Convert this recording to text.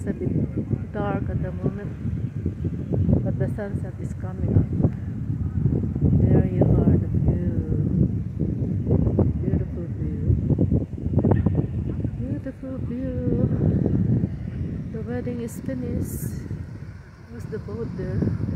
a bit dark at the moment, but the sunset is coming up. There you are, the view. Beautiful view. Beautiful view. The wedding is finished. There's the boat there.